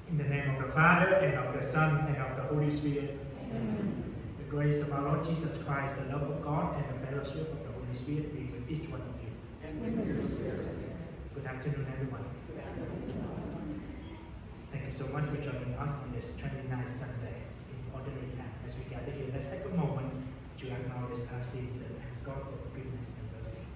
In the name of the Father, and of the Son, and of the Holy Spirit. Amen. The grace of our Lord Jesus Christ, the love of God, and the fellowship of the Holy Spirit be with each one of you. And with your spirit. Good afternoon, everyone. Good afternoon. Thank you so much for joining us on this 29th Sunday in Ordinary Time. As we gather here, let's take a moment to acknowledge our sins and ask God for forgiveness and mercy.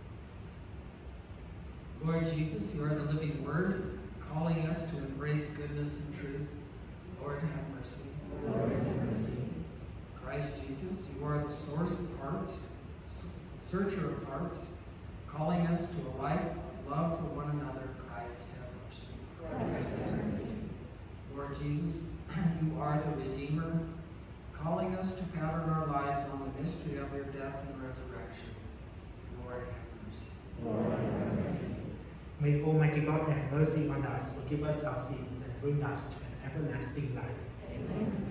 Lord Jesus, you are the living Word, calling us to embrace goodness and truth. Lord, have mercy. Lord, have mercy. Christ Jesus, you are the source of hearts, searcher of hearts, calling us to a life of love for one another. Christ, have mercy. Christ, have mercy. Lord Jesus, you are the Redeemer, calling us to pattern our lives on the mystery of your death and resurrection. Lord, have mercy. Lord, have mercy. May Almighty God have mercy on us, forgive us our sins, and bring us to an everlasting life. Amen.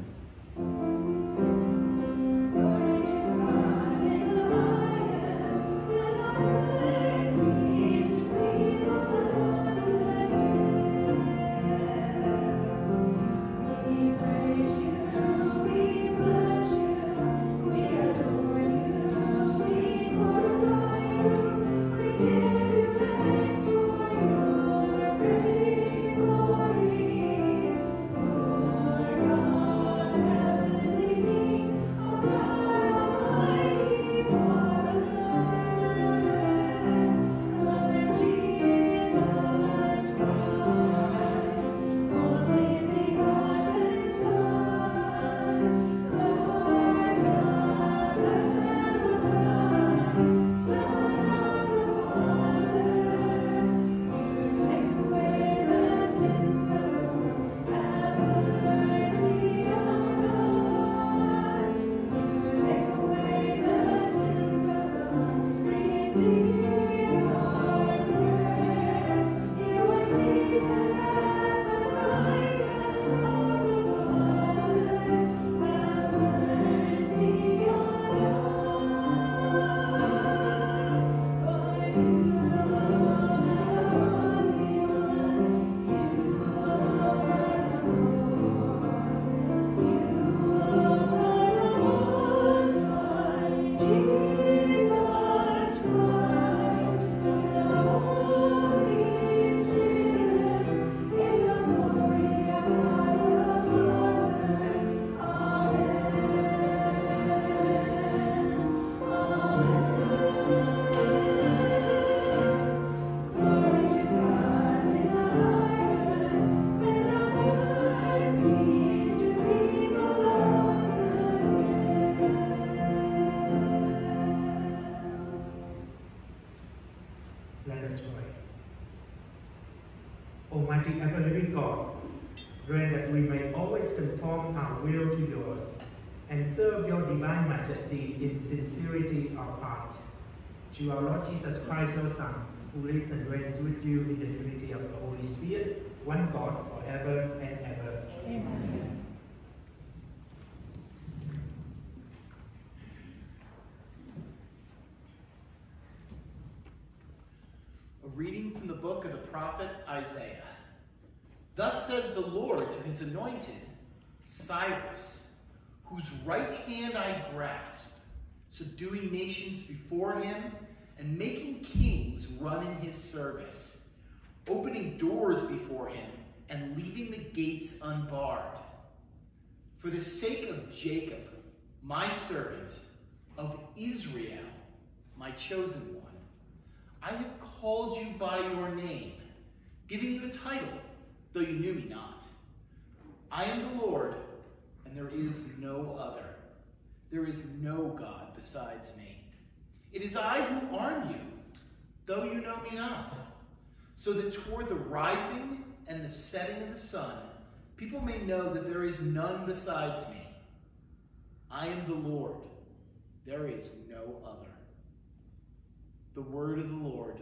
Let us pray. Almighty ever-living God, grant that we may always conform our will to yours and serve your divine majesty in sincerity of heart. To our Lord Jesus Christ, your Son, who lives and reigns with you in the unity of the Holy Spirit, one God, forever and ever. Amen. A reading from the book of the prophet Isaiah. Thus says the Lord to his anointed, Cyrus, whose right hand I grasp, subduing nations before him and making kings run in his service, opening doors before him and leaving the gates unbarred. For the sake of Jacob, my servant, of Israel, my chosen one, I have called you by your name, giving you a title, though you knew me not. I am the Lord, and there is no other. There is no God besides me. It is I who arm you, though you know me not, so that toward the rising and the setting of the sun, people may know that there is none besides me. I am the Lord. There is no other. The word of the Lord.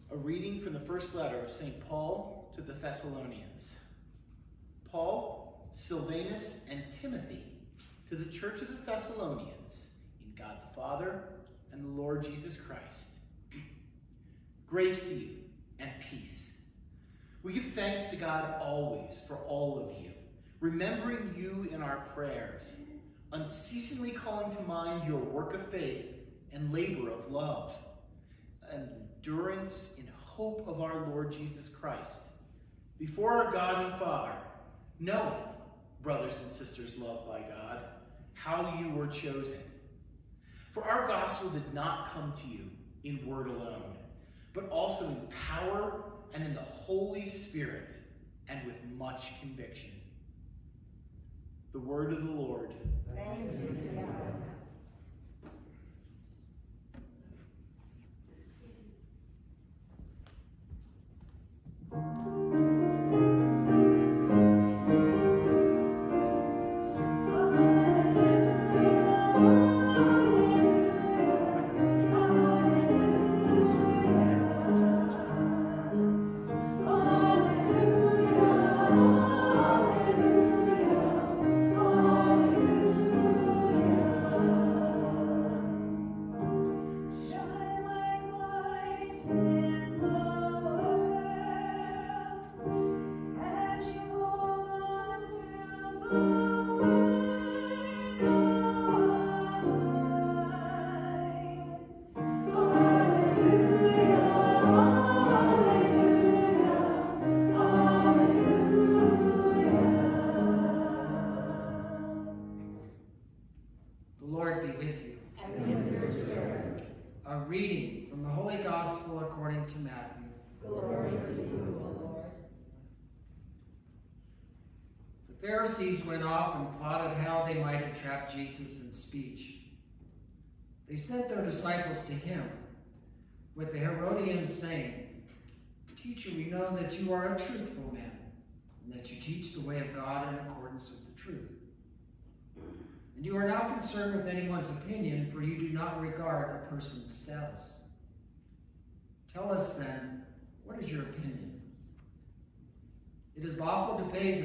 A reading from the first letter of St. Paul to the Thessalonians. Paul, Silvanus, and Timothy, to the church of the Thessalonians, in God the Father and the Lord Jesus Christ. Grace to you and peace. We give thanks to God always for all of you, remembering you in our prayers, unceasingly calling to mind your work of faith and labor of love, and endurance in hope of our Lord Jesus Christ, before our God and Father, knowing, brothers and sisters loved by God, how you were chosen. For our gospel did not come to you in word alone, but also in power and in the Holy Spirit and with much conviction. The word of the Lord. Thanks be to God. The Pharisees went off and plotted how they might entrap Jesus in speech. They sent their disciples to him with the Herodians saying, "Teacher, we know that you are a truthful man, and that you teach the way of God in accordance with the truth. And you are not concerned with anyone's opinion, for you do not regard a person's status. Tell us then, what is your opinion? Is it lawful to pay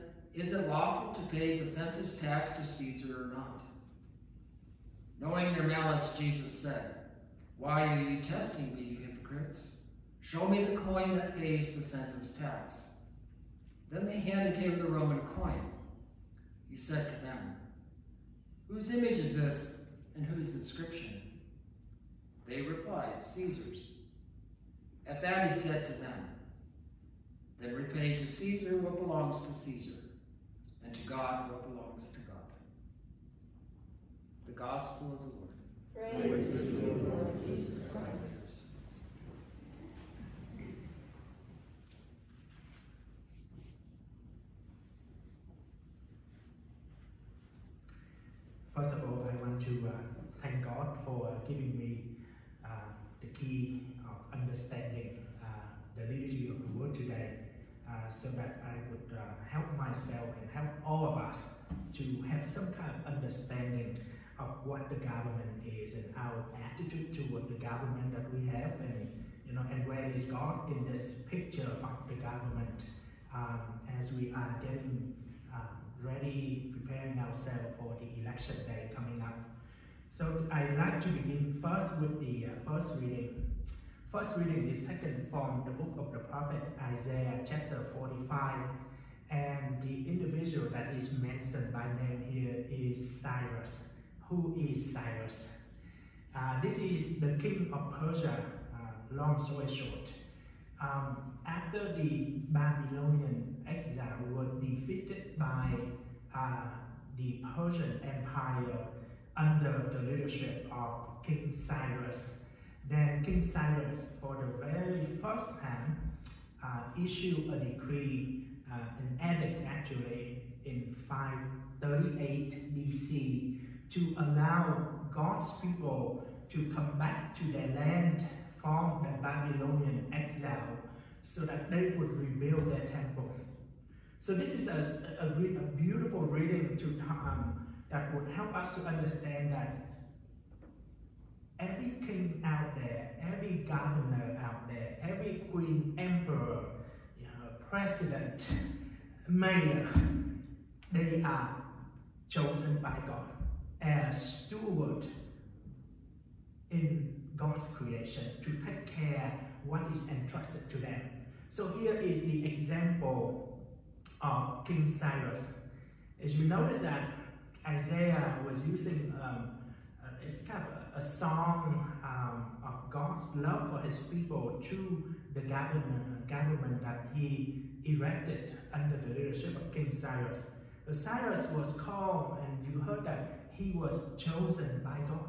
the census tax to Caesar or not?" Knowing their malice, Jesus said, "Why are you testing me, you hypocrites? Show me the coin that pays the census tax." Then they handed him the Roman coin. He said to them, "Whose image is this, and whose inscription?" They replied, "Caesar's." At that he said to them, "Then repay to Caesar what belongs to Caesar, and to God what belongs to God." The Gospel of the Lord. Praise to you, Lord Jesus Christ. First of all, I want to thank God for giving me the key of understanding the liturgy of the word today, so that I would help myself and help all of us to have some kind of understanding of what the government is and our attitude toward the government that we have, and where is God in this picture of the government as we are getting ready, preparing ourselves for the election day coming up. So I'd like to begin first with the first reading. First reading is taken from the book of the prophet Isaiah, chapter 45, and the individual that is mentioned by name here is Cyrus. Who is Cyrus? This is the king of Persia, long story short. After the Babylonian exile was defeated by the Persian Empire under the leadership of King Cyrus, then King Cyrus, for the very first time, issued a decree, an edict actually, in 538 BC, to allow God's people to come back to their land from the Babylonian exile so that they would rebuild their temple. So this is a beautiful reading to that would help us to understand that every king out there, every governor out there, every queen, emperor, president, mayor, they are chosen by God as steward in God's creation to take care what is entrusted to them. So here is the example of King Cyrus. As you notice that Isaiah was using it's kind of a song of God's love for his people through the government that he erected under the leadership of King Cyrus. But Cyrus was called, and you heard that he was chosen by God.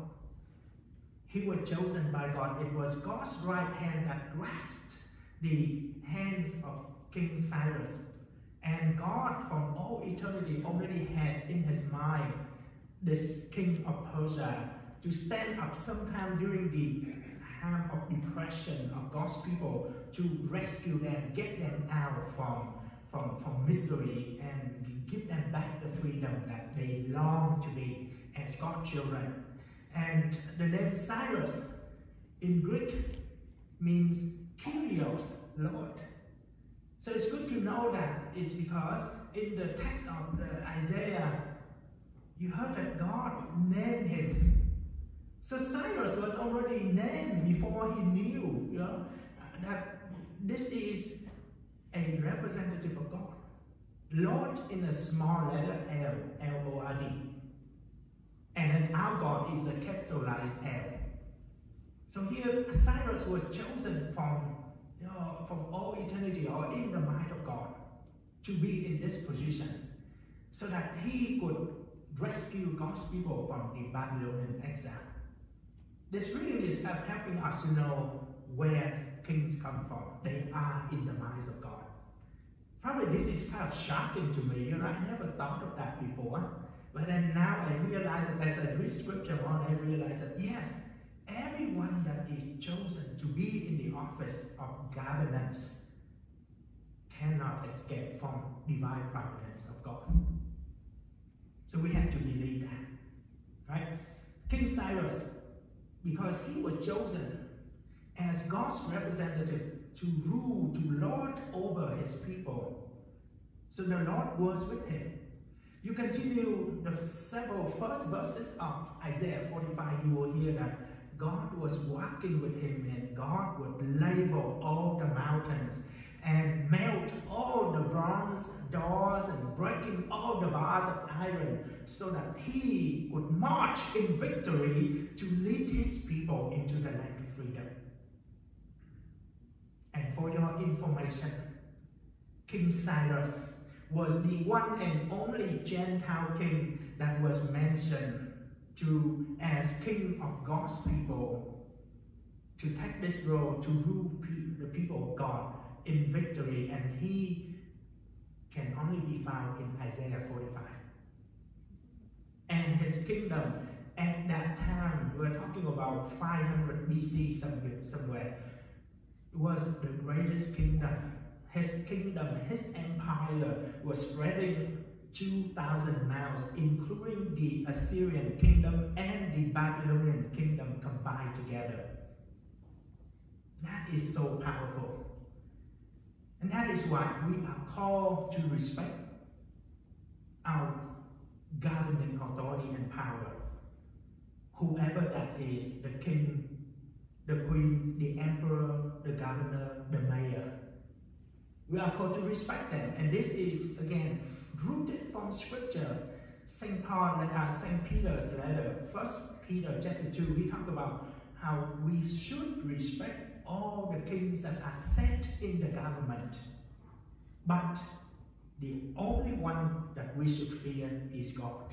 He was chosen by God. It was God's right hand that grasped the hands of King Cyrus. And God, from all eternity, already had in his mind this king of Persia to stand up sometime during the time of depression of God's people to rescue them, get them out from misery, and give them back the freedom that they long to be as God's children. And the name Cyrus in Greek means Kyrios, Lord. So it's good to know that it's because in the text of Isaiah, you heard that God named him. So Cyrus was already named before he knew, that this is a representative of God. Lord in a small letter L, L-O-R-D. And then our God is a capitalized L. So here Cyrus was chosen from all eternity or in the mind of God to be in this position so that he could rescue God's people from the Babylonian exile. This reading is helping us to know where kings come from. They are in the minds of God. Probably this is kind of shocking to me. I never thought of that before. But then now I realize that as I read scripture on, I realize that yes, everyone that is chosen to be in the office of governance cannot escape from divine providence of God. So we have to believe that, right? King Cyrus, because he was chosen as God's representative to rule, to lord over his people. So the Lord was with him. You continue the several first verses of Isaiah 45, you will hear that God was walking with him, and God would level all the mountains and melt all the bronze doors and breaking all the bars of iron so that he would march in victory to lead his people into the land of freedom. And for your information, King Cyrus was the one and only Gentile king that was mentioned as king of God's people, to take this role to rule the people of God in victory, and he can only be found in Isaiah 45. And his kingdom at that time, we're talking about 500 BC somewhere, was the greatest kingdom. His kingdom, his empire was spreading 2,000 miles, including the Assyrian kingdom and the Babylonian kingdom combined together. That is so powerful. And that is why we are called to respect our governing authority and power. Whoever that is, the king, the queen, the emperor, the governor, the mayor. We are called to respect them. And this is, again, rooted from scripture. St. Peter's letter, 1 Peter chapter 2, he talked about how we should respect all the kings that are set in the government. But the only one that we should fear is God.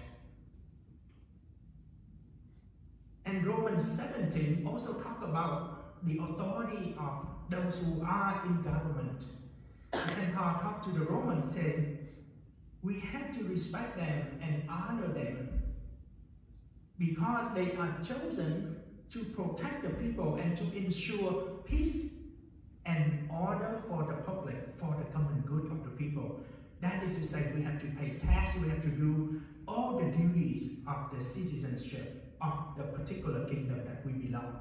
And Romans 17 also talk about the authority of those who are in government. St. Paul talked to the Romans saying, we have to respect them and honor them because they are chosen to protect the people and to ensure peace and order for the public, for the common good of the people. That is to say, we have to pay tax, we have to do all the duties of the citizenship. of the particular kingdom that we belong.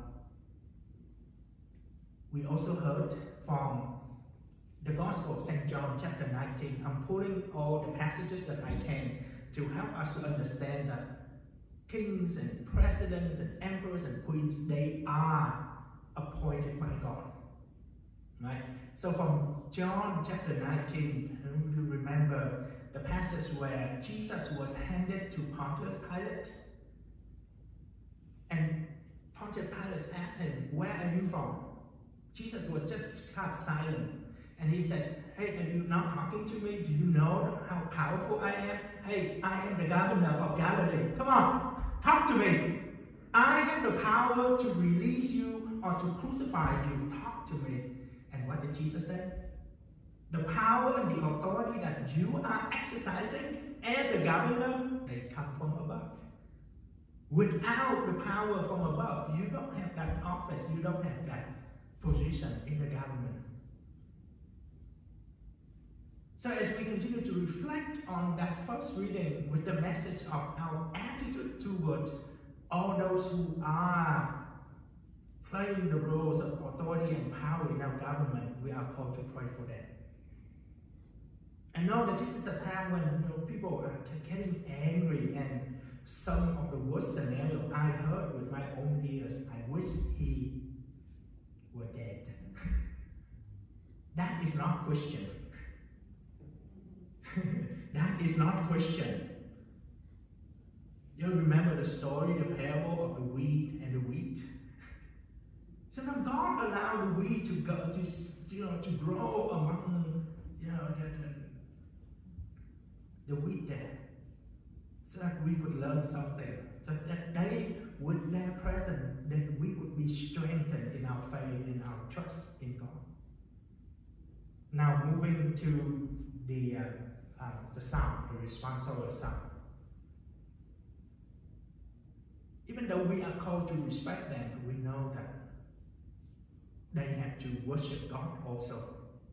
We also heard from the Gospel of St. John chapter 19. I'm pulling all the passages that I can to help us to understand that kings and presidents and emperors and queens, they are appointed by God. Right? So from John chapter 19, if you remember the passage where Jesus was handed to Pontius Pilate, and Pontius Pilate asked him, "Where are you from?" Jesus was just kind of silent. And he said, "Hey, are you not talking to me? Do you know how powerful I am? Hey, I am the governor of Galilee. Come on, talk to me. I have the power to release you or to crucify you. Talk to me." And what did Jesus say? The power and the authority that you are exercising as a governor, they come from above. Without the power from above, you don't have that office, you don't have that position in the government. So as we continue to reflect on that first reading with the message of our attitude toward all those who are playing the roles of authority and power in our government, we are called to pray for them. I know that this is a time when people are getting angry, and some of the worst scenario I heard with my own ears, I wish he were dead. That is not Christian. That is not Christian. You remember the story, the parable of the wheat and the wheat? So now God allowed the wheat to go to grow among the wheat there, so that we could learn something. So that they, with their presence, that we would be strengthened in our faith, in our trust in God. Now moving to the psalm, the responsorial psalm. Even though we are called to respect them, we know that they have to worship God also.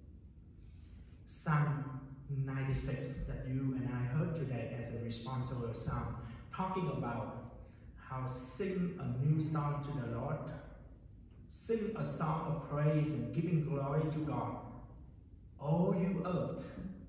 Psalm 96 that you and I heard today as a responsorial psalm, talking about how sing a new song to the Lord, sing a song of praise and giving glory to God. All you earth,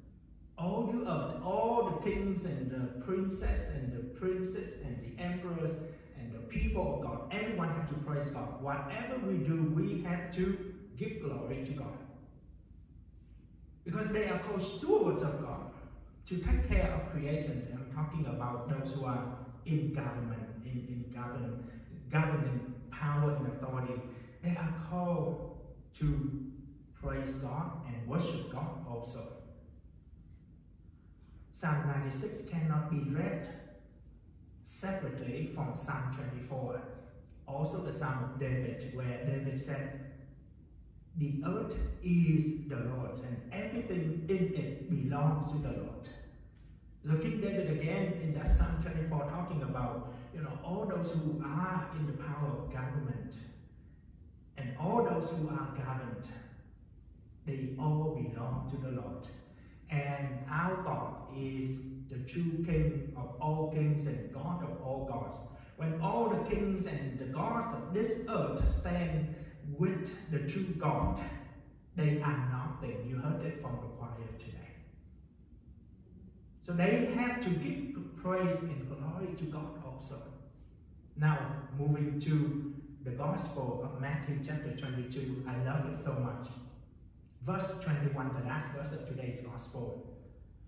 all the kings and the princess and the princes and the emperors and the people of God, everyone have to praise God. Whatever we do, we have to give glory to God. Because they are called stewards of God, to take care of creation. I'm talking about those who are in government, in governing power and authority. They are called to praise God and worship God also. Psalm 96 cannot be read separately from Psalm 24. Also the Psalm of David, where David said, "The earth is the Lord's, and everything in it belongs to the Lord." So King David again in that Psalm 24 talking about all those who are in the power of government and all those who are governed, they all belong to the Lord. And our God is the true King of all kings and God of all gods. When all the kings and the gods of this earth stand with the true God, they are nothing. You heard it from the choir today. So they have to give praise and glory to God also. Now, moving to the Gospel of Matthew chapter 22, I love it so much. Verse 21, the last verse of today's Gospel.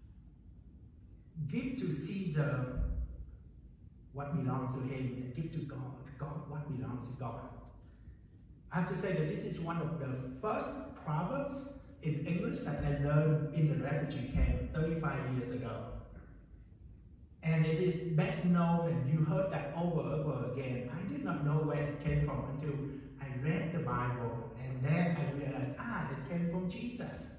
Give to Caesar what belongs to him, and give to God what belongs to God. I have to say that this is one of the first proverbs in English that I learned in the refugee camp 35 years ago. And it is best known, and you heard that over and over again. I did not know where it came from until I read the Bible, and then I realized, it came from Jesus.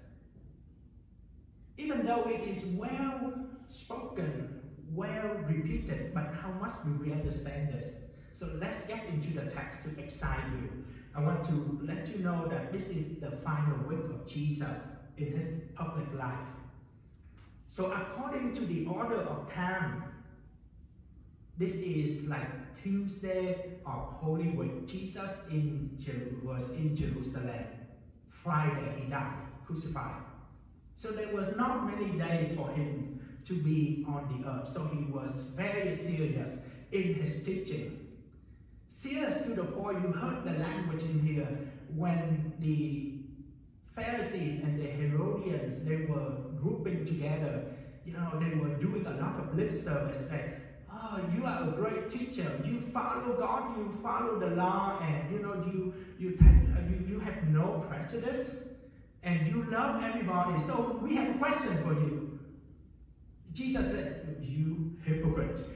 Even though it is well spoken, well repeated, but how much do we understand this? So let's get into the text to excite you. I want to let you know that this is the final week of Jesus in his public life. So according to the order of time, This is like Tuesday of Holy Week. Jesus was in Jerusalem. Friday he died, crucified. So there was not many days for him to be on the earth. So he was very serious in his teaching. Serious to the point, you heard the language in here, when the Pharisees and the Herodians, they were grouping together. You know, they were doing a lot of lip service. Like, oh, you are a great teacher. You follow God, you follow the law, and you know, you have no prejudice, and you love everybody. So we have a question for you. Jesus said, you hypocrites.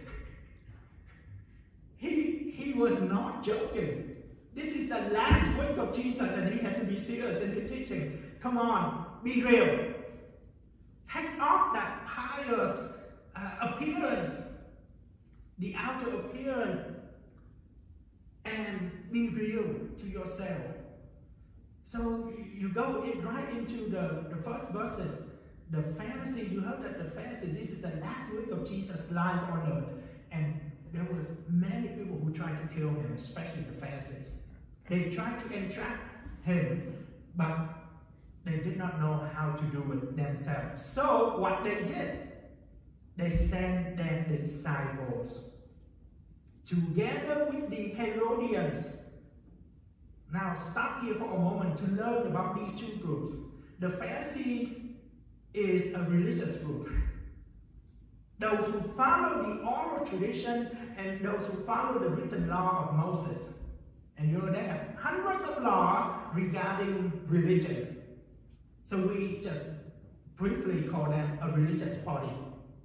He was not joking. This is the last week of Jesus, and he has to be serious in his teaching. Come on, be real. Take off that pious appearance, the outer appearance, and be real to yourself. So you go right into the first verses. The Pharisees, you heard that the Pharisees, this is the last week of Jesus' life on earth. And there was many people who tried to kill him, especially the Pharisees. They tried to entrap him, but they did not know how to do it themselves. So what they did, they sent their disciples together with the Herodians. Now stop here for a moment to learn about these two groups. The Pharisees is a religious group. Those who follow the oral tradition and those who follow the written law of Moses. And you know, they have hundreds of laws regarding religion. So we just briefly call them a religious party.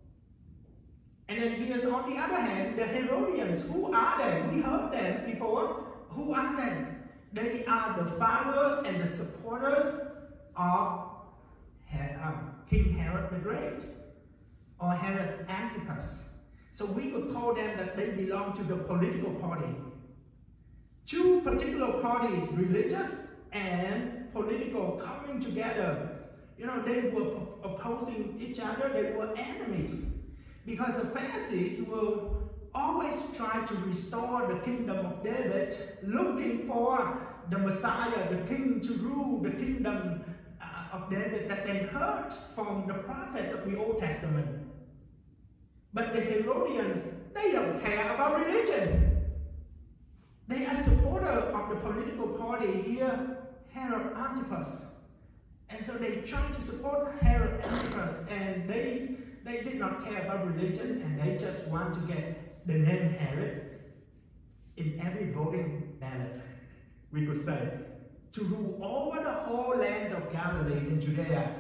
And then here's on the other hand, the Herodians. Who are they? We heard them before. Who are they? They are the followers and the supporters of King Herod the Great, or Herod Antipas. So we could call them that they belong to the political party. Two particular parties, religious and political, coming together. You know, they were opposing each other. They were enemies. Because the Pharisees will always try to restore the kingdom of David, looking for the Messiah, the king to rule the kingdom of David that they heard from the prophets of the Old Testament. But the Herodians, they don't care about religion. They are supporters of the political party here, Herod Antipas. And so they tried to support Herod Antipas, and they did not care about religion, and they just want to get the name Herod in every voting ballot, we could say, to rule over the whole land of Galilee and Judea.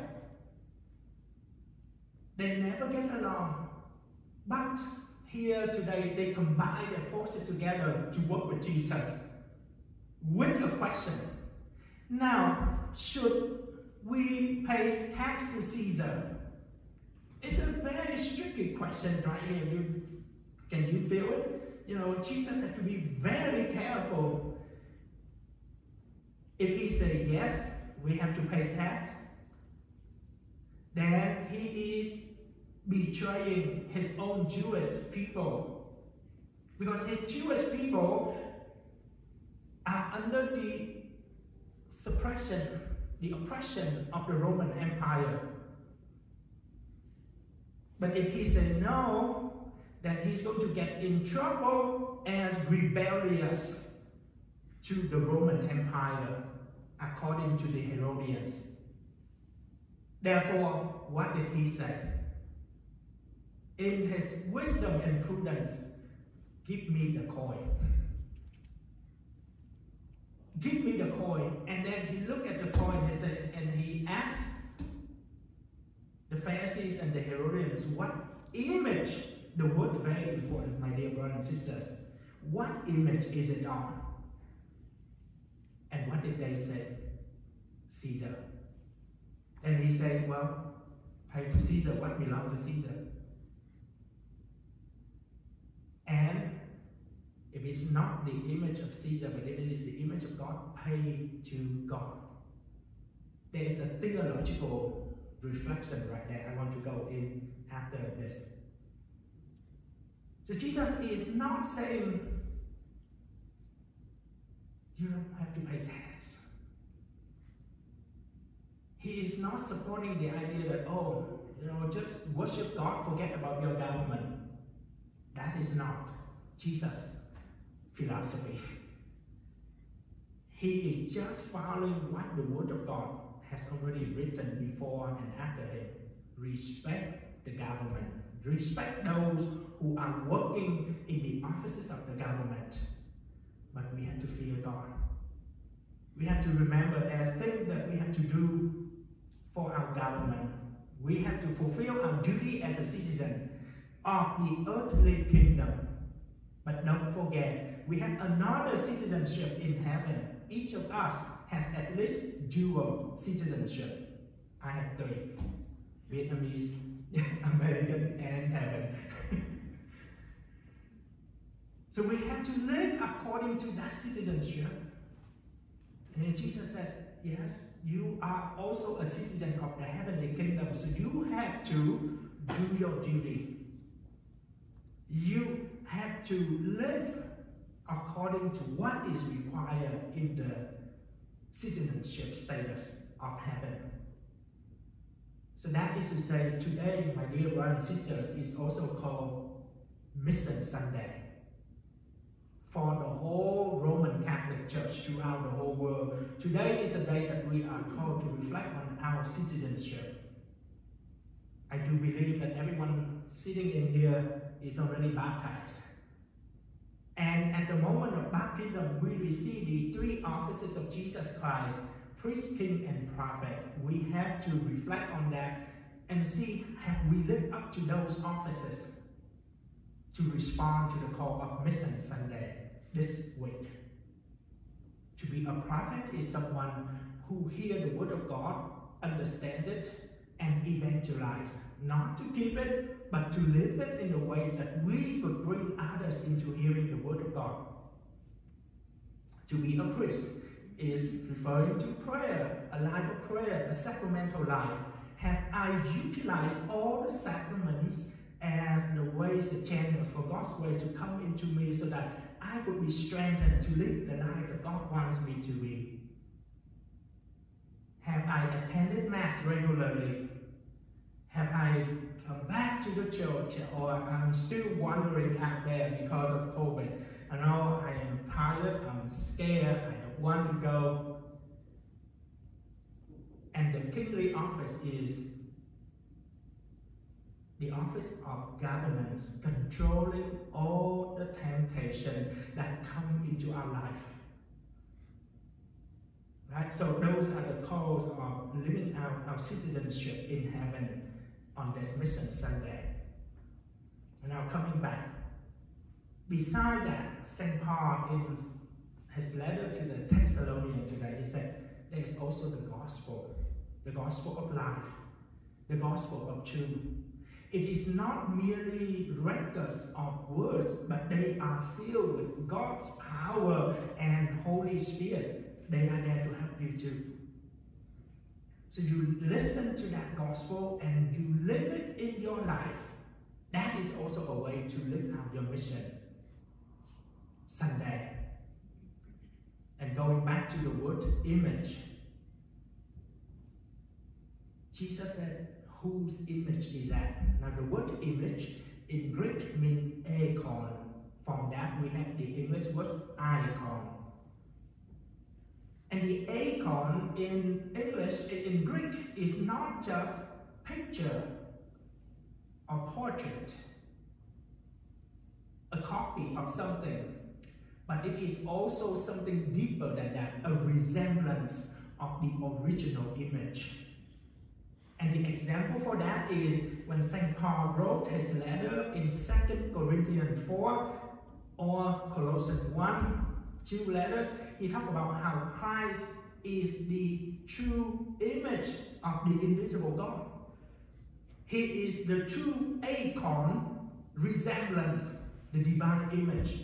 They never get along. But here today, they combine their forces together to work with Jesus with a question. Now, should we pay tax to Caesar? It's a very tricky question right here. Can you feel it? You know, Jesus had to be very careful. If he said yes, we have to pay tax, then he is betraying his own Jewish people. Because his Jewish people are under the suppression, the oppression of the Roman Empire. But if he said no, then he's going to get in trouble as rebellious to the Roman Empire, according to the Herodians. Therefore, what did he say? In his wisdom and prudence, give me the coin. Give me the coin. And then he looked at the coin and he asked the Pharisees and the Herodians, what image, the word very important, my dear brothers and sisters, what image is it on? And what did they say? Caesar. And he said, well, pay to Caesar what belongs to Caesar. And if it's not the image of Caesar, but it is the image of God, pay to God. There is a theological reflection right there. I want to go in after this. So Jesus is not saying you don't have to pay tax. He is not supporting the idea that, oh, just worship God, forget about your government. That is not Jesus' philosophy. He is just following what the Word of God has already written before and after him. Respect the government. Respect those who are working in the offices of the government. But we have to fear God. We have to remember there's things that we have to do for our government. We have to fulfill our duty as a citizen of the earthly kingdom. But don't forget, we have another citizenship in heaven. Each of us has at least dual citizenship. I have 3. Vietnamese, American, and heaven. So we have to live according to that citizenship. And then Jesus said, yes, you are also a citizen of the heavenly kingdom, so you have to do your duty. You have to live according to what is required in the citizenship status of heaven. So that is to say, today, my dear brothers and sisters, is also called Mission Sunday. For the whole Roman Catholic Church throughout the whole world, today is a day that we are called to reflect on our citizenship. I do believe that everyone sitting in here is already baptized. And at the moment of baptism, we receive the 3 offices of Jesus Christ, priest, king, and prophet. We have to reflect on that and see, have we lived up to those offices to respond to the call of Mission Sunday this week? To be a prophet is someone who hears the word of God, understand it, and evangelize. Not to keep it, but to live it in a way that we could bring others into hearing the word of God. To be a priest is referring to prayer, a life of prayer, a sacramental life. Have I utilized all the sacraments as the ways, the channels for God's ways to come into me so that I would be strengthened to live the life that God wants me to be? Have I attended Mass regularly? Have I come back to the church, or I'm still wandering out there because of COVID? I know I am tired, I'm scared, I don't want to go. And the kingly office is the office of governance, controlling all the temptation that come into our life. Right? So those are the calls of living out our citizenship in heaven on this Mission Sunday. And now coming back, beside that, St. Paul in his letter to the Thessalonians today, he said there is also the gospel of life, the gospel of truth. It is not merely records of words, but they are filled with God's power and Holy Spirit. They are there to help you too. So you listen to that gospel and you live it in your life. That is also a way to live out your mission Sunday. And going back to the word image, Jesus said, whose image is that? Now the word image in Greek means icon. From that we have the English word icon. And the icon in English, in Greek, is not just picture or portrait, a copy of something, but it is also something deeper than that, a resemblance of the original image. And the example for that is when St. Paul wrote his letter in 2 Corinthians 4 or Colossians 1, 2 letters, he talked about how Christ is the true image of the invisible God. He is the true icon, resemblance, the divine image.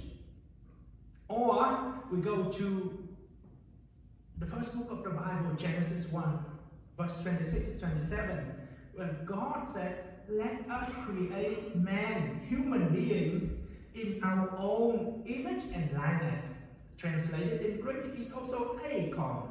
Or we go to the first book of the Bible, Genesis 1, verse 26 to 27, where God said, let us create man, human beings, in our own image and likeness. Translated in Greek is also Hayakawa.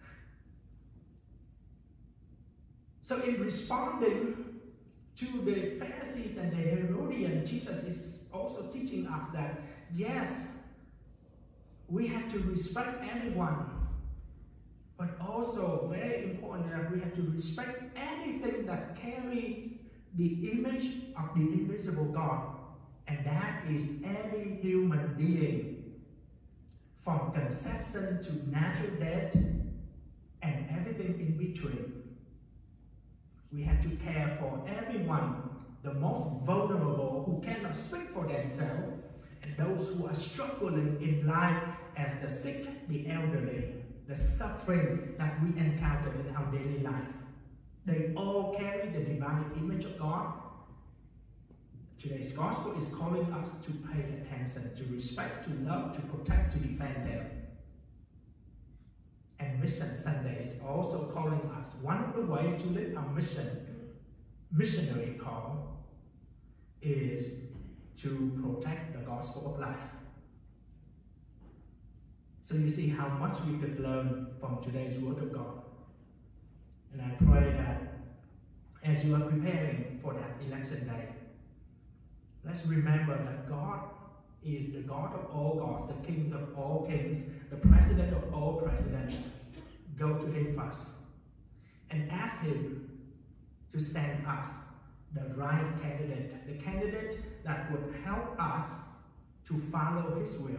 So in responding to the Pharisees and the Herodians, Jesus is also teaching us that, yes, we have to respect everyone, but also very important that we have to respect anything that carries the image of the invisible God, and that is every human being, from conception to natural death and everything in between. We have to care for everyone, the most vulnerable who cannot speak for themselves, and those who are struggling in life as the sick, the elderly, the suffering that we encounter in our daily life. They all carry the divine image of God. Today's gospel is calling us to pay attention, to respect, to love, to protect, to defend them. And Mission Sunday is also calling us, one of the ways to live our missionary call is to protect the gospel of life. So you see how much we could learn from today's Word of God. And I pray that as you are preparing for that election day, let's remember that God is the God of all gods, the King of all kings, the President of all presidents. Go to Him first and ask Him to send us the right candidate, the candidate that would help us to follow His will.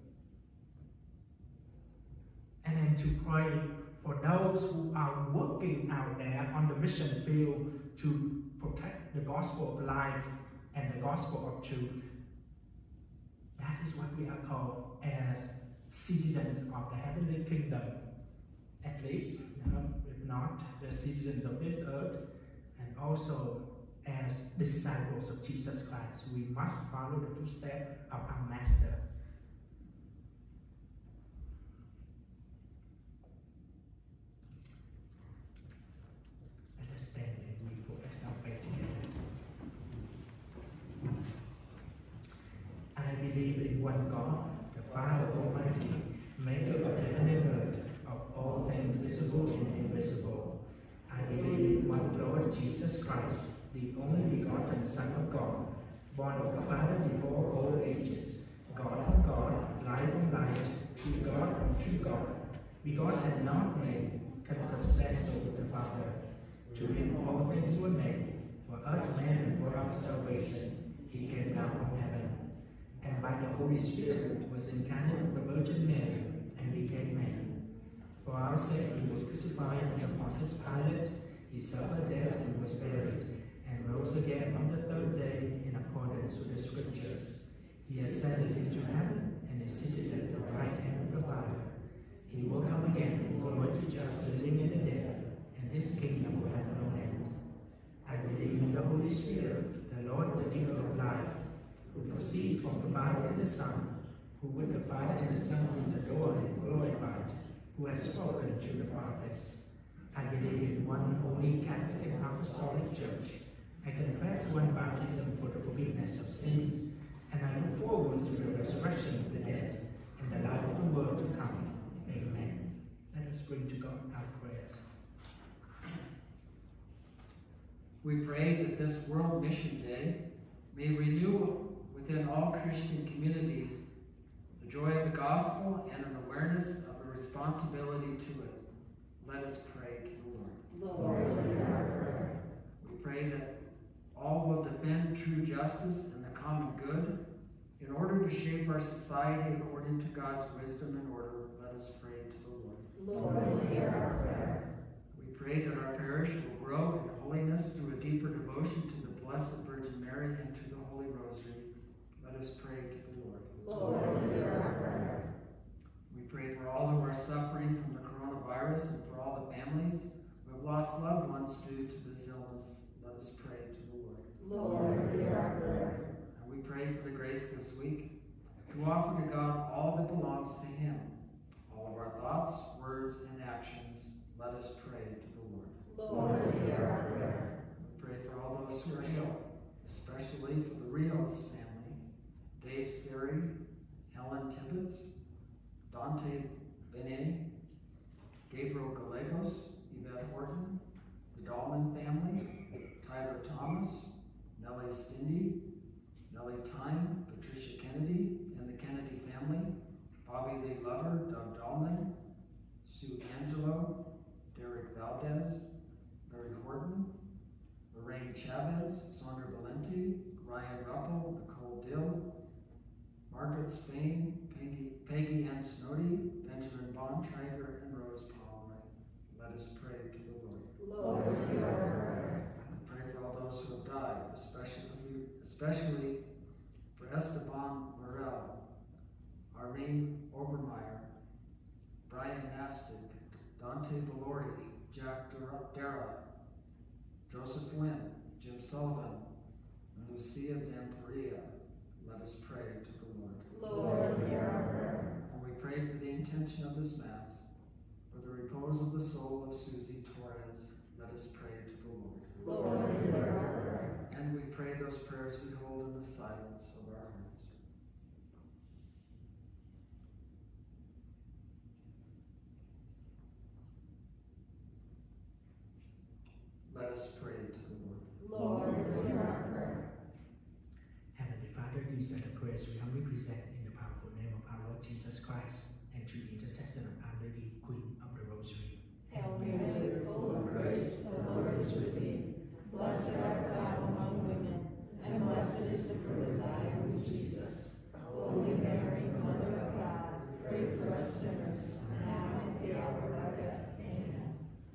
And then to pray for those who are working out there on the mission field to protect the gospel of life and the gospel of truth. That is what we are called as citizens of the heavenly kingdom. At least, if not the citizens of this earth, and also as disciples of Jesus Christ. We must follow the footsteps of our Master. Let us stand and we profess our faith together. I believe in one God, the Father Almighty, maker of heaven and earth, of all things visible and invisible. I believe in one Lord Jesus Christ, the only begotten Son of God, born of the Father before all ages, God from God, light from light, true God from true God, begotten, not made, consubstantial with the Father. To Him all things were made, for us men and for our salvation. He came down from heaven, and by the Holy Spirit was incarnate of the Virgin Mary, and became man. For our sake He was crucified under Pontius Pilate. He suffered death and was buried, and rose again on the third day in accordance with the Scriptures. He ascended into heaven and is seated at the right hand of the Father. He will come again in glory to judge the living and the dead, and His kingdom will have no end. I believe in the Holy Spirit, the Lord, the giver of life, who proceeds from the Father and the Son, who with the Father and the Son is adored and glorified, who has spoken to the prophets. I believe in one holy Catholic and Apostolic Church. I confess one baptism for the forgiveness of sins, and I look forward to the resurrection of the dead and the life of the world to come. Amen. Let us bring to God our prayers. We pray that this World Mission Day may renew within all Christian communities the joy of the gospel and an awareness of the responsibility to it. Let us pray to the Lord. Lord, hear our prayer. We pray that all will defend true justice and the common good in order to shape our society according to God's wisdom and order. Let us pray to the Lord. Lord, hear our prayer. We pray that our parish will grow in holiness through a deeper devotion to the Blessed Virgin Mary and to the Holy Rosary. Let us pray to the Lord. Lord, hear our prayer. We pray for all who are suffering from the coronavirus and for all the families who have lost loved ones due to this illness. Let us pray to the Lord. Lord, hear our prayer. And we pray for the grace this week to offer to God all that belongs to Him, all of our thoughts, words, and actions. Let us pray to the Lord. Lord, hear our prayer. We pray for all those who are ill, especially for the Rios family, Dave's Siri, Helen Tippett, Dante Benet, Gabriel Gallegos, Yvette Horton, the Dahlman family, Tyler Thomas, Nellie Stindy, Nellie Time, Patricia Kennedy, and the Kennedy family, Bobby Lee Lover, Doug Dahlman, Sue Angelo, Derek Valdez, Larry Horton, Lorraine Chavez, Sandra Valenti, Ryan Ruppel, Nicole Dill, Margaret Spain, Peggy Ann Snowdy, Benjamin Bontrager, and Rose Pomeroy. Let us pray to the Lord. Lord, hear our prayer. And pray for all those who have died, especially for Esteban Morel, Irene Obermeyer, Brian Nastic, Dante Valori, Jack Dara, Joseph Wynn, Jim Sullivan, and Lucia Zamperia. Let us pray to the Lord. Lord, hear our prayer. And we pray for the intention of this Mass, for the repose of the soul of Susie Torres. Let us pray to the Lord. Lord, hear our prayer. And we pray those prayers we hold in the silence of our hearts. Let us pray to the Lord. Lord, hear our prayer. Heavenly Father, these are the prayers we humbly present in the powerful name of our Lord Jesus Christ and through the intercession of Our Lady, Queen of the Rosary. Hail Mary, full of grace, the Lord is with thee. Blessed art thou among women, and blessed is the fruit of thy womb, Jesus. Holy Mary, Mother of God, pray for us sinners, now and at the hour of our death. Amen.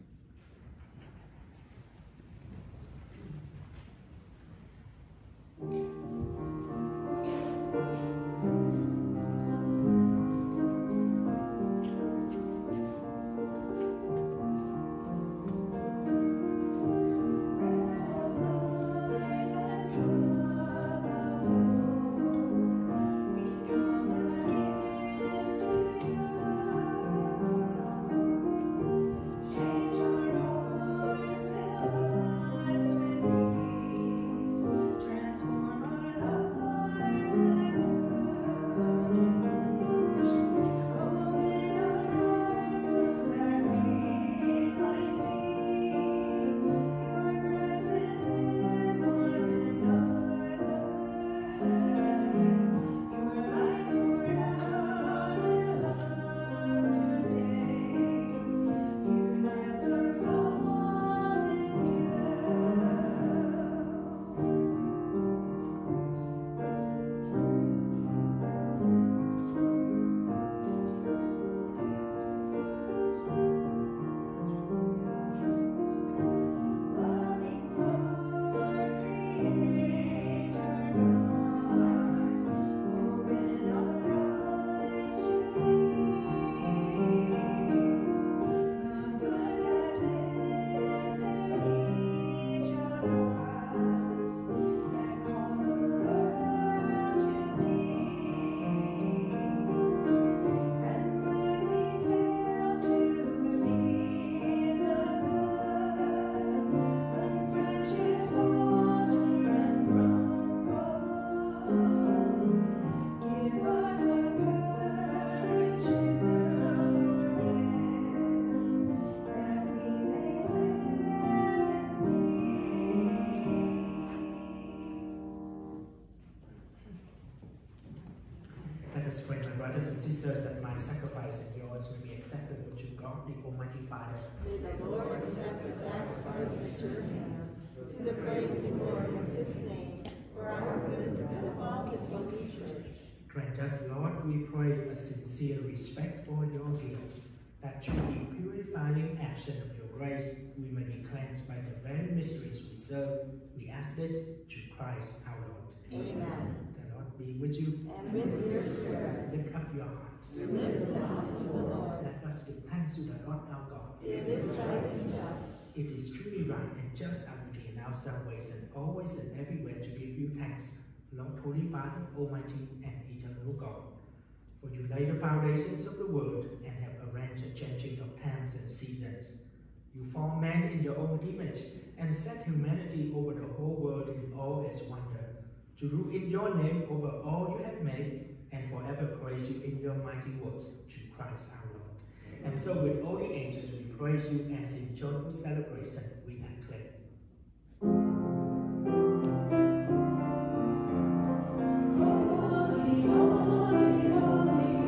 Let us pray, my brothers and sisters, that my sacrifice and yours may be acceptable to God, the Almighty Father. May the Lord accept the sacrifice at your hands, to the praise and glory of his name, for our good and of all his holy church. Grant us, Lord, we pray, a sincere respect for your gifts, that through the purifying action of your grace, we may be cleansed by the very mysteries we serve. We ask this through Christ our Lord. Amen. The Lord be with you. And with your spirit, Lift up your hearts. we lift them up to the Lord. Let us give thanks to the Lord our God. It is right and just. It is truly right and just our duty in our salvation, always and everywhere to give you thanks, Lord, Holy Father, Almighty and eternal God. For you laid the foundations of the world and have arranged the changing of times and seasons. You formed man in your own image and set humanity over the whole world in all its wonder, to rule in your name over all you have made and forever praise you in your mighty works through Christ our Lord. And so with all the angels we praise you, as in joyful celebration we acclaim. Holy, holy, holy,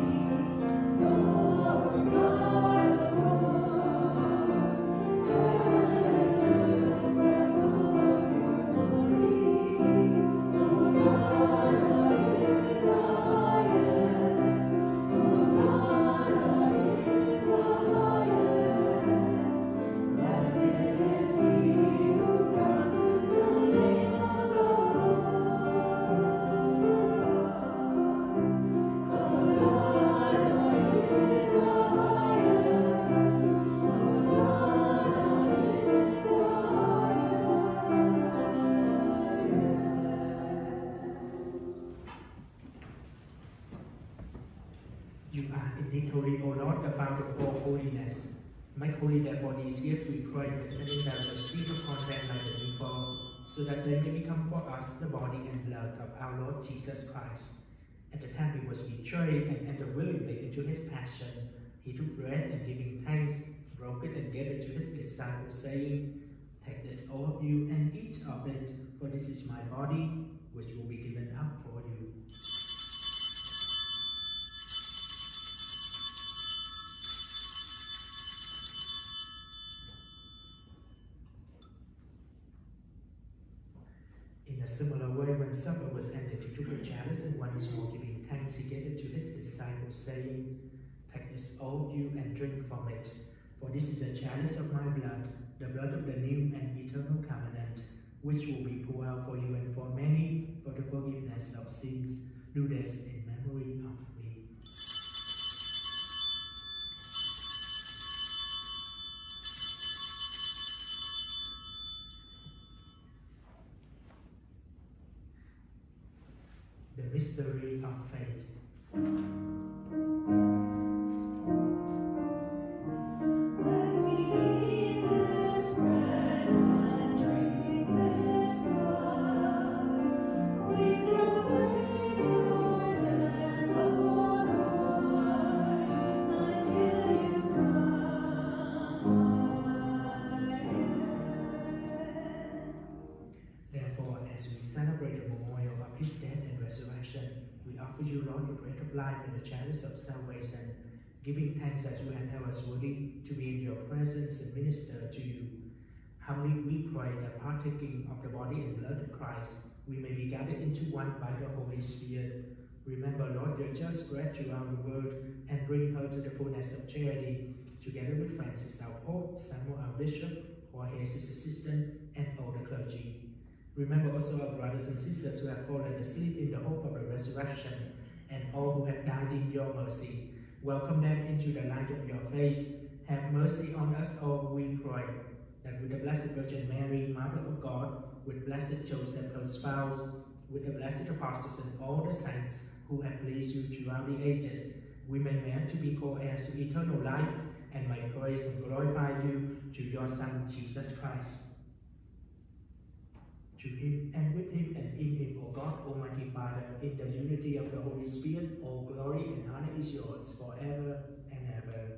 Lord God of hosts, heaven and earth are full of your glory. Hosanna in the highest, Hosanna in the highest. Blessed is he who comes in the name of the Lord. Hosanna in the highest, Hosanna in the highest. You are indeed holy, O Lord, the founder of all holiness. Make holy therefore these gifts, we pray, by sending down the Spirit of content like the rainfall, so that they may become for us the body and blood of our Lord Jesus Christ. At the time he was betrayed and entered willingly into his passion, he took bread and giving thanks, broke it and gave it to his disciples, saying, "Take this, all of you, and eat of it, for this is my body, which will be given up for you." In a similar way, when supper was ended, he took a chalice, and once more giving thanks, he gave it to his disciples, saying, "Take this, all you, and drink from it, for this is a chalice of my blood, the blood of the new and eternal covenant, which will be poured out for you and for many for the forgiveness of sins. Do this in memory of me." The mystery of faith. When we eat this bread and drink this cup, we proclaim your death, O Lord, until you come again. Therefore, as we celebrate the memorial of his death and resurrection, we offer you, Lord, the bread of life and the chalice of salvation, giving thanks that you have held us worthy to be in your presence and minister to you. Humbly we pray that partaking of the body and blood of Christ, we may be gathered into one by the Holy Spirit. Remember, Lord, your just spread throughout the world, and bring her to the fullness of charity, together with Francis our Pope, Samuel our Bishop, Jorge his assistant, and all the clergy. Remember also our brothers and sisters who have fallen asleep in the hope of the resurrection, and all who have died in your mercy. Welcome them into the light of your face. Have mercy on us all, we pray, that with the Blessed Virgin Mary, Mother of God, with Blessed Joseph, her spouse, with the blessed apostles and all the saints who have pleased you throughout the ages, we may merit to be co-heirs to eternal life, and may praise and glorify you through your Son, Jesus Christ. To him, and with him, and in him, O God, Almighty Father, in the unity of the Holy Spirit, all glory and honor is yours forever and ever.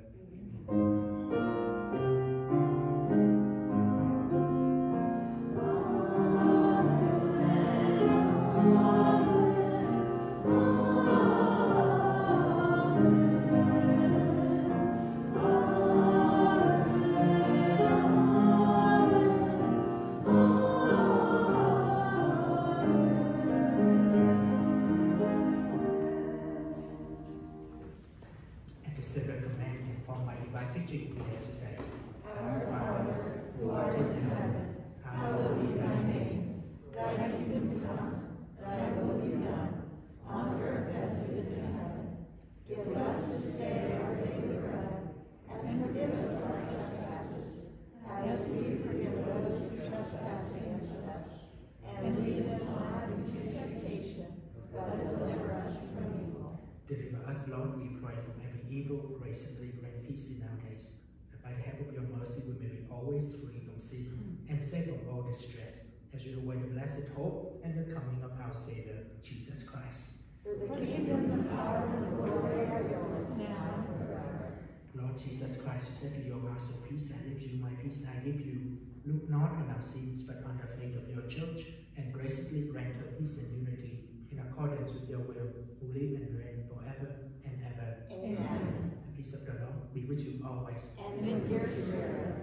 At the sacred command informed by divine teaching, we dare to say, Our Father, who art in heaven, hallowed be thy name. Thy kingdom come, thy will be done, on earth as it is in heaven. Give us this day our daily bread, and forgive us our trespasses, as we forgive those who trespass against us. And lead us not into temptation, but deliver us from evil. Deliver us, Lord, we pray, from every evil. Graciously grant peace in our days, that by the help of your mercy we may be always free from sin and safe from all distress, as we await the blessed hope and the coming of our Savior, Jesus Christ. For the kingdom, the power, and the glory are yours now and forever. Lord Jesus Christ, you said to your master, peace I leave you, my peace I give you. Look not on our sins, but on the faith of your church, and graciously grant her peace and unity in accordance with your will, who live and reign forever and ever. Amen. The peace of the Lord be with you always. And with your spirit.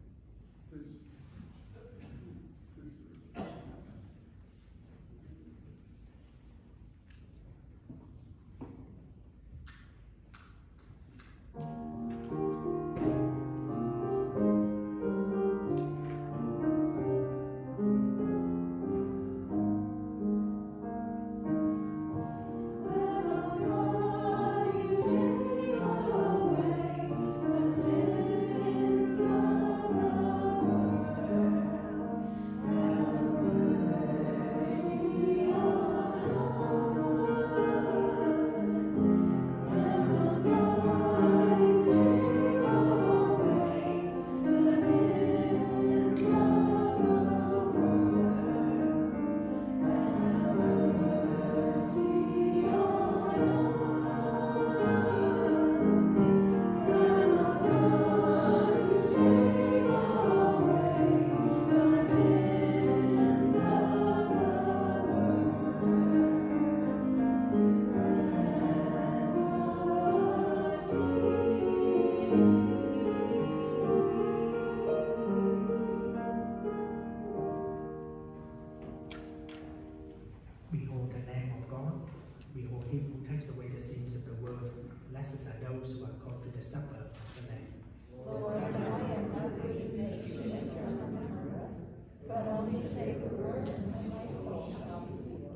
Behold the Lamb of God. Behold him who takes away the sins of the world. Blessed are those who are called to the supper of the Lamb. Lord, I am not worthy that you should enter under my roof, but only say the word, and then my soul shall be healed.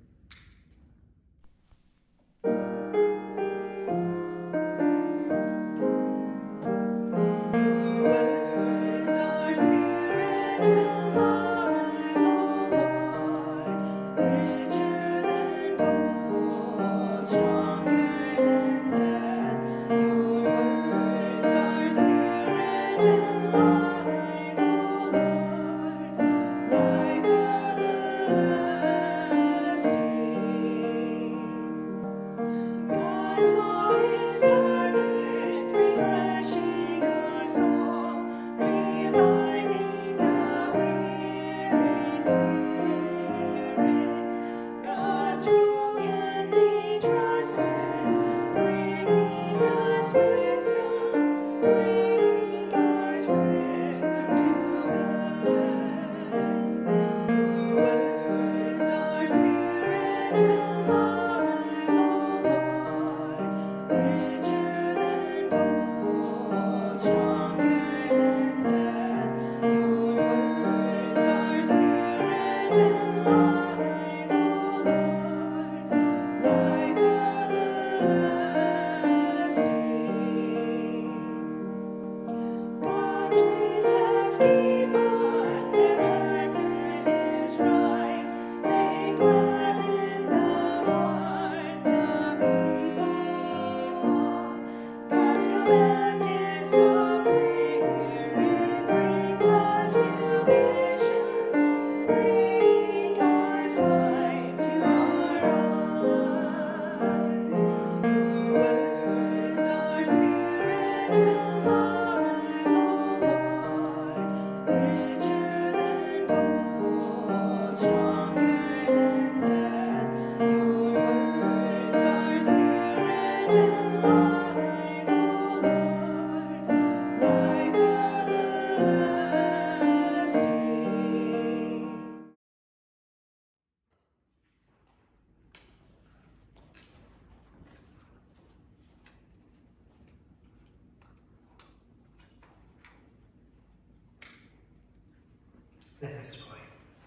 Let us pray.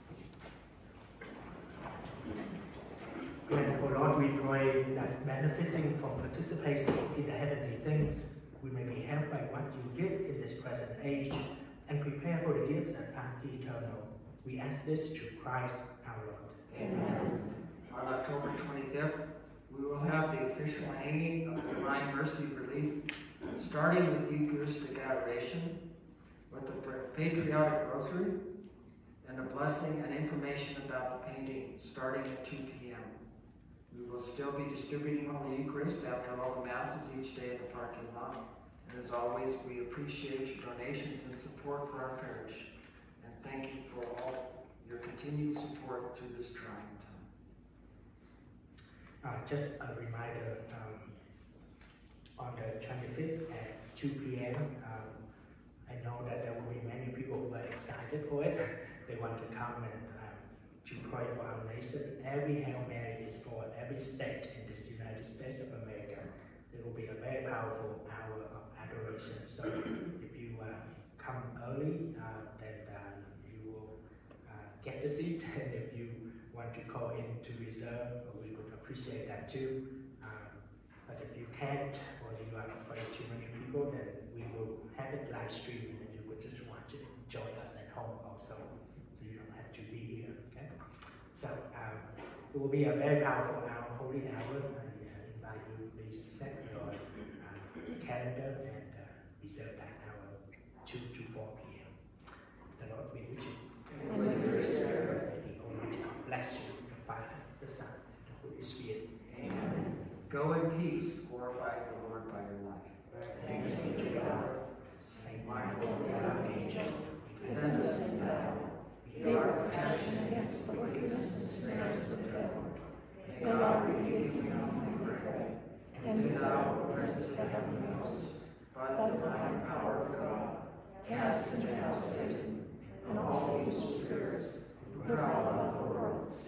Grant, O Lord, we pray that benefiting from participating in the heavenly things, we may be helped by what you give in this present age and prepare for the gifts that are eternal. We ask this through Christ our Lord. Amen. On October 25th, we will have the official hanging of the Divine Mercy Relief, starting with Eucharistic Adoration, with the Patriotic Rosary, and a blessing and information about the painting starting at 2 p.m. We will still be distributing Holy Eucharist after all the Masses each day in the parking lot. And as always, we appreciate your donations and support for our parish. And thank you for all your continued support through this trying time. Just a reminder, on the 25th at 2 p.m., I know that there will be many people who are excited for it. They want to come and to pray for our nation. Every Hail Mary is for every state in this United States of America. There will be a very powerful hour of adoration. So if you come early, then you will get the seat. And if you want to call in to reserve, we would appreciate that too. But if you can't, or you are afraid too many people, then we will have it live streamed, and you would just watch it and join us at home also, so you don't have to be here. Okay? So it will be a very powerful hour, holy hour. I invite you to please set your calendar and reserve that hour 2 to 4 p.m. The Lord be with you. And with your spirit. May the Almighty God bless you, the Father, the Son, and the Holy Spirit. Amen. Go in peace, glorify the Lord by your life. Thanks be to God. Saint Michael, Michael, the archangel, Defend us in battle. Be our protection against the wickedness and snares of the devil. May God rebuke you, we humbly pray. And do thou, O Prince of the heavenly hosts, by the divine power of God, cast into hell Satan and all evil spirits who prowl about the world,